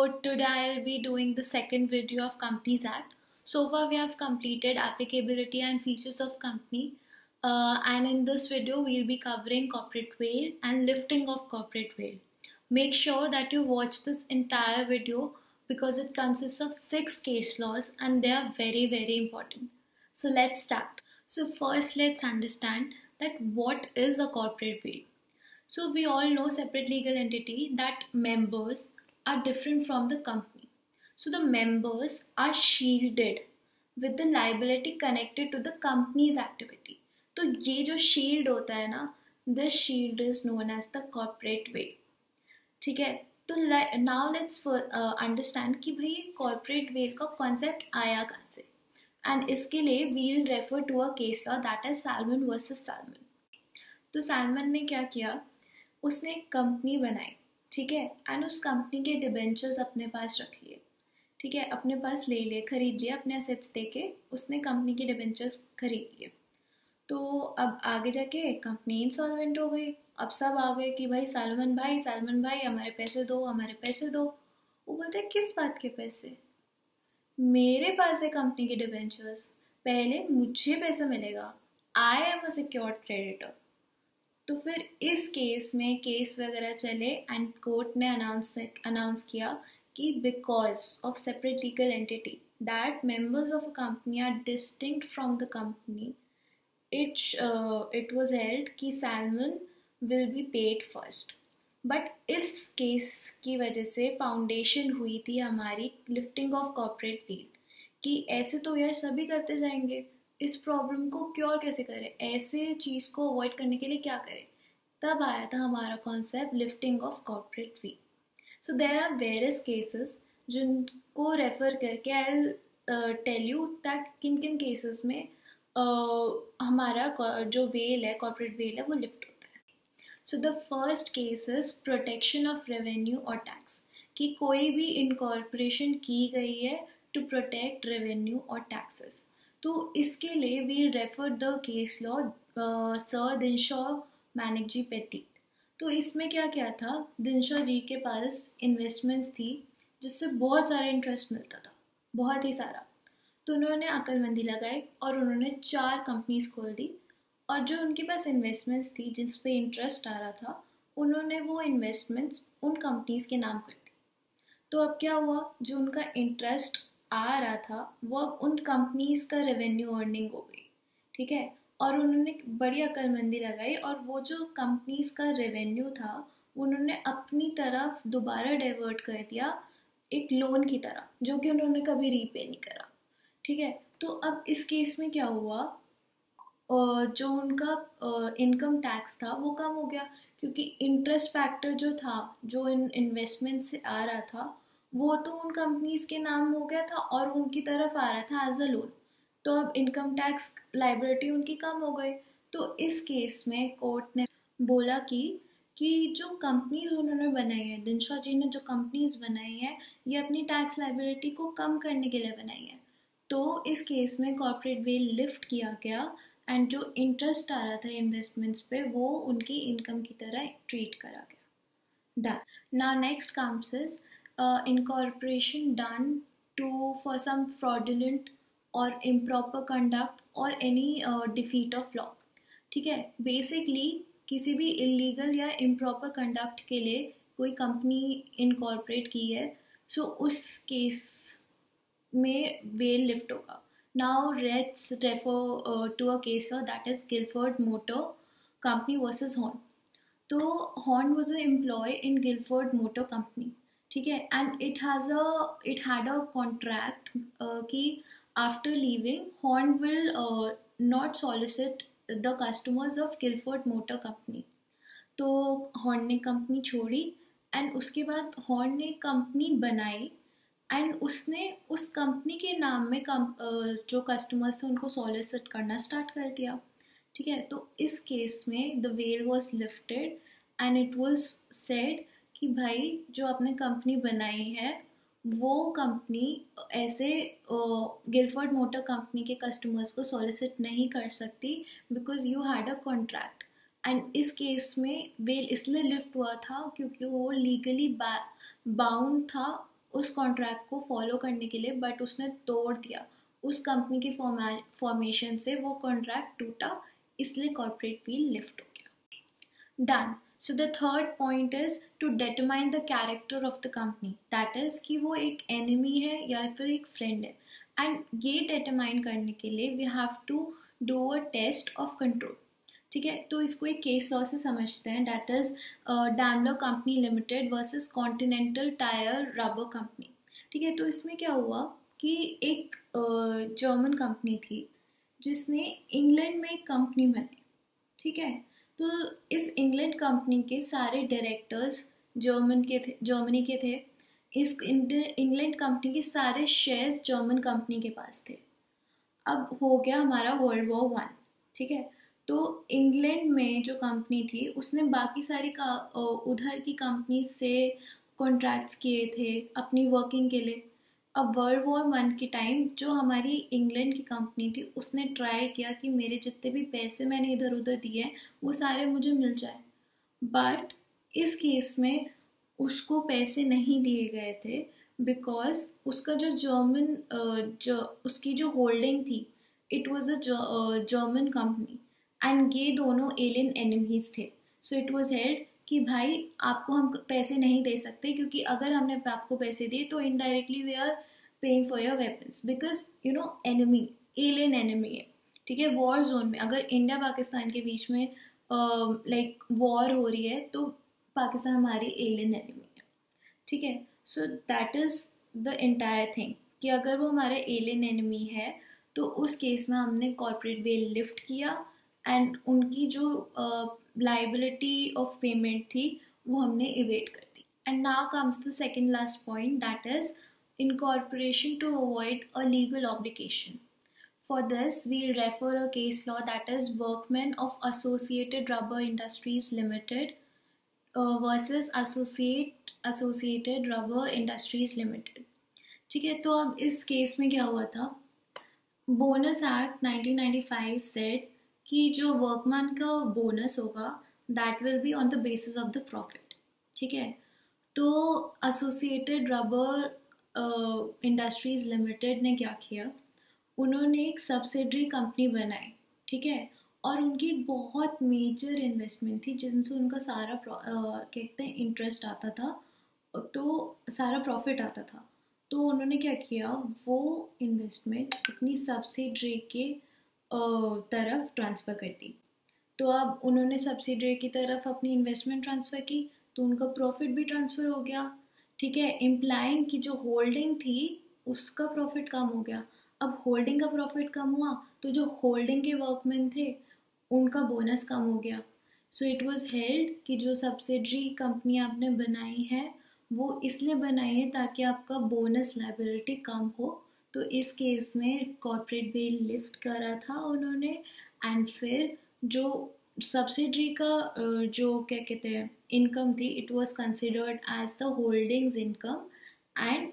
So today I'll be doing the second video of Companies Act. So far we have completed applicability and features of company, and in this video we'll be covering corporate veil and lifting of corporate veil. Make sure that you watch this entire video because it consists of 6 case laws and they are very important. So let's start. So first let's understand that what is a corporate veil. So we all know separate legal entity that members are different from the company. So the members are shielded with the liability connected to the company's activity. तो ये जो shield होता है ना, this shield is known as the corporate veil. ठीक है, तो now let's understand कि भाई corporate veil का concept आया कहाँ से. And इसके लिए we'll refer to a case law that is Salmon versus Salmon. तो सैलमन ने क्या किया, उसने एक कंपनी बनाई, ठीक है, एंड उस कंपनी के डिबेंचर्स अपने पास रख लिए, ठीक है, अपने पास ले लिए, खरीद लिए, अपने एसेट्स देके उसने कंपनी के डिबेंचर्स खरीद लिए. तो अब आगे जाके कंपनी इंसॉल्वेंट हो गई. अब सब आ गए कि भाई सैलमन भाई हमारे पैसे दो. वो बोलते हैं किस बात के पैसे, मेरे पास है कंपनी के डिबेंचर्स, पहले मुझे पैसा मिलेगा, I am a secured creditor. तो फिर इस केस में केस वगैरह चले एंड कोर्ट ने अनाउंस किया कि because of separate legal entity that members of a company are distinct from the company, it was held कि Salomon will be paid first. But इस केस की वजह से फाउंडेशन हुई थी हमारी लिफ्टिंग ऑफ कॉर्पोरेट वेल कि ऐसे तो यार सभी करते जाएंगे, इस प्रॉब्लम को क्योर कैसे करें, ऐसे चीज़ को अवॉइड करने के लिए क्या करें. तब आया था हमारा concept lifting of corporate veil. So there are various cases जिनको रेफर करके आई टेल यू दैट किन किन केसेस में हमारा जो वेल है, कॉर्पोरेट वेल है, वो लिफ्ट होता है. So the first case is protection of revenue और टैक्स, कि कोई भी इनकॉर्पोरेशन की गई है टू प्रोटेक्ट रेवेन्यू और टैक्सेस. तो इसके लिए we refer the case law sir Dinshaw Maneckji Petit. तो इसमें क्या था, दिनशॉ जी के पास इन्वेस्टमेंट्स थी जिससे बहुत सारा इंटरेस्ट मिलता था, बहुत ही सारा. तो उन्होंने अक्लमंदी लगाई और उन्होंने 4 कंपनीज खोल दी, और जो उनके पास इन्वेस्टमेंट्स थी जिस पे इंटरेस्ट आ रहा था, उन्होंने वो इन्वेस्टमेंट्स उन कंपनीज के नाम कर दी. तो अब क्या हुआ, जो उनका इंटरेस्ट आ रहा था वो अब उन कंपनीज का रेवेन्यू अर्निंग हो गई, ठीक है, और उन्होंने बड़ी अक्लमंदी लगाई और वो जो कंपनीज का रेवेन्यू था उन्होंने अपनी तरफ दोबारा डाइवर्ट कर दिया एक लोन की तरह, जो कि उन्होंने कभी रीपे नहीं करा, ठीक है. तो अब इस केस में क्या हुआ, जो उनका इनकम टैक्स था वो कम हो गया, क्योंकि इंटरेस्ट फैक्टर जो था, जो इन इन्वेस्टमेंट से आ रहा था, वो तो उन कंपनीज के नाम हो गया था और उनकी तरफ आ रहा था एज अ लोन. तो अब इनकम टैक्स लाइबिलिटी उनकी कम हो गई. तो इस केस में कोर्ट ने बोला कि जो कंपनीज उन्होंने बनाई है, दिनशॉ जी ने जो कंपनीज बनाई है, ये अपनी टैक्स लाइबिलिटी को कम करने के लिए बनाई है. तो इस केस में कॉर्पोरेट वेल लिफ्ट किया गया एंड जो इंटरेस्ट आ रहा था इन्वेस्टमेंट्स पे वो उनकी इनकम की तरह ट्रीट करा गया. Done. Now next comes is incorporation done for some fraudulent or improper conduct or any defeat of law. ठीक है, बेसिकली किसी भी इलीगल या इम्प्रॉपर कंडक्ट के लिए कोई कंपनी इनकॉर्पोरेट की है, सो उस केस में वेल लिफ्ट होगा. Now let's refer to a case that is Gilford Motor Company versus Horne. तो Horne was a employ in Gilford Motor Company, ठीक है, and it had a contract कि after leaving Horne will not solicit the customers of Gilford Motor Company. तो Horne ने company छोड़ी and उसके बाद horn ने कंपनी बनाई एंड उसने उस कंपनी के नाम में जो कस्टमर्स थे उनको सॉलिसिट करना स्टार्ट कर दिया, ठीक है. तो इस केस में the veil was lifted and it was said कि भाई जो आपने कंपनी बनाई है वो कंपनी ऐसे गिलफोर्ड मोटर कंपनी के कस्टमर्स को सॉलिसिट नहीं कर सकती because you had a contract. And इस केस में वेल इसलिए लिफ्ट हुआ था क्योंकि वो लीगली बाउंड था उस कॉन्ट्रैक्ट को फॉलो करने के लिए, बट उसने तोड़ दिया। उस कंपनी की फॉर्मेशन से वो कॉन्ट्रैक्ट टूटा, इसलिए कॉर्पोरेट वेल लिफ्ट हो गया। Done. So the third point is to determine the character of the company, that is कि वो एक एनिमी है या फिर एक फ्रेंड है। एंड ये डिटरमाइन करने के लिए we have to do a test of control. ठीक है, तो इसको एक केस लॉ से समझते हैं, that is Daimler Company Limited versus Continental Tyre Rubber Company. ठीक है, तो इसमें क्या हुआ कि एक जर्मन कंपनी थी जिसने इंग्लैंड में एक कंपनी बनाई। ठीक है, तो इस इंग्लैंड कंपनी के सारे डायरेक्टर्स जर्मनी के थे। इस इंग्लैंड कंपनी के सारे शेयर्स जर्मन कंपनी के पास थे। अब हो गया हमारा वर्ल्ड वॉर 1। ठीक है, तो इंग्लैंड में जो कंपनी थी उसने बाकी सारी उधर की कंपनी से कॉन्ट्रैक्ट्स किए थे अपनी वर्किंग के लिए। अब वर्ल्ड वॉर 1 के टाइम जो हमारी इंग्लैंड की कंपनी थी उसने ट्राई किया कि मेरे जितने भी पैसे मैंने इधर उधर दिए हैं वो सारे मुझे मिल जाए, बट इस केस में उसको पैसे नहीं दिए गए थे बिकॉज उसका जो उसकी जो होल्डिंग थी it was a German company and ये दोनों एलियन एनिमीज थे। सो इट वाज हेल्ड कि भाई आपको हम पैसे नहीं दे सकते, क्योंकि अगर हमने आपको पैसे दिए तो indirectly we are paying for your weapons, because you know enemy alien enemy है। ठीक है, वॉर जोन में अगर इंडिया पाकिस्तान के बीच में लाइक वॉर हो रही है तो पाकिस्तान हमारी एलियन एनिमी है। ठीक है, so that is the entire thing कि अगर वो हमारे एलियन एनिमी है तो उस केस में हमने कॉर्पोरेट वेल लिफ्ट किया एंड उनकी जो लाइबिलिटी ऑफ पेमेंट थी वो हमने इवेट कर दी। And now comes the second last point, that is incorporation to avoid a legal obligation. For this, we'll refer a case law, that is Workmen of Associated Rubber Industries Limited versus Associated Rubber Industries Limited. ठीक है, तो अब इस case में क्या हुआ था, bonus act 1995 said कि जो वर्कमैन का बोनस होगा that will be on the basis of the profit. ठीक है, तो एसोसिएटेड रबर इंडस्ट्रीज लिमिटेड ने क्या किया, उन्होंने एक सब्सिडरी कंपनी बनाई। ठीक है, और उनकी बहुत मेजर इन्वेस्टमेंट थी जिनसे उनका सारा कहते हैं इंटरेस्ट आता था, तो सारा प्रॉफिट आता था। तो उन्होंने क्या किया, वो इन्वेस्टमेंट अपनी सब्सिडरी के तरफ ट्रांसफ़र कर दी। तो अब उन्होंने सब्सिडरी की तरफ अपनी इन्वेस्टमेंट ट्रांसफ़र की तो उनका प्रॉफिट भी ट्रांसफ़र हो गया। ठीक है, इम्प्लाइंग कि जो होल्डिंग थी उसका प्रॉफिट कम हो गया। अब होल्डिंग का प्रॉफिट कम हुआ तो जो होल्डिंग के वर्कमैन थे उनका बोनस कम हो गया। सो इट वाज हेल्ड कि जो सब्सिडरी कंपनी आपने बनाई है वो इसलिए बनाई है ताकि आपका बोनस लायबिलिटी कम हो। तो इस केस में कॉर्पोरेट वेल लिफ्ट करा था उन्होंने, एंड फिर जो सब्सिडरी का जो क्या कहते हैं इनकम थी it was considered as the holdings income, and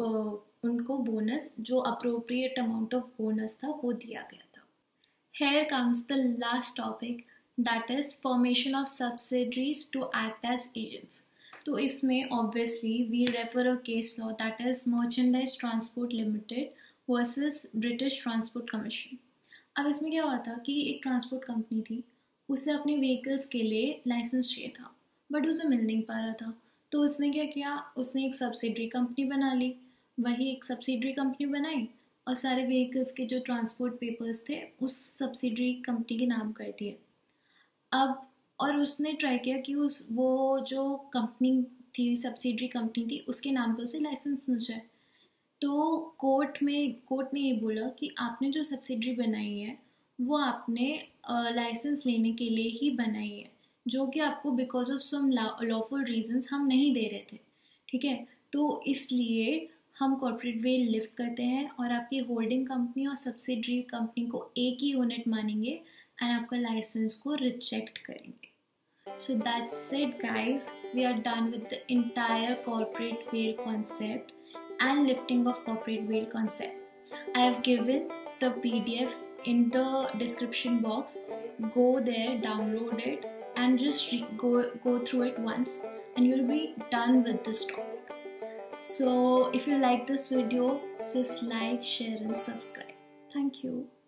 उनको बोनस जो अप्रोप्रिएट अमाउंट ऑफ बोनस था वो दिया गया था। Here comes the last topic, that is formation of subsidiaries to act as agents. तो इसमें obviously we refer a case law, that is Merchandise Transport Limited versus British Transport Commission. अब इसमें क्या हुआ था कि एक ट्रांसपोर्ट कंपनी थी, उसे अपने व्हीकल्स के लिए लाइसेंस चाहिए था बट उसे मिल नहीं पा रहा था। तो उसने क्या किया, उसने एक सब्सिडरी कंपनी बना ली। वही एक सब्सिडरी कंपनी बनाई और सारे व्हीकल्स के जो ट्रांसपोर्ट पेपर्स थे उस सब्सिडरी कंपनी के नाम कर दिए। अब और उसने ट्राई किया कि वो जो कंपनी थी सब्सिडरी कंपनी थी उसके नाम पे उसे लाइसेंस मिल जाए। तो कोर्ट ने ये बोला कि आपने जो सब्सिडरी बनाई है वो आपने लाइसेंस लेने के लिए ही बनाई है, जो कि आपको because of some lawful reasons हम नहीं दे रहे थे। ठीक है, तो इसलिए हम कॉर्पोरेट वेल लिफ्ट करते हैं और आपकी होल्डिंग कंपनी और सब्सिडरी कंपनी को एक ही यूनिट मानेंगे एंड आपका लाइसेंस को रिजेक्ट करेंगे। So that's it guys, we are done with the entire corporate veil concept and lifting of corporate veil concept. I have given the PDF in the description box. Go there, download it and just go through it once and you'll be done with this topic. So if you like this video, just like, share and subscribe. Thank you.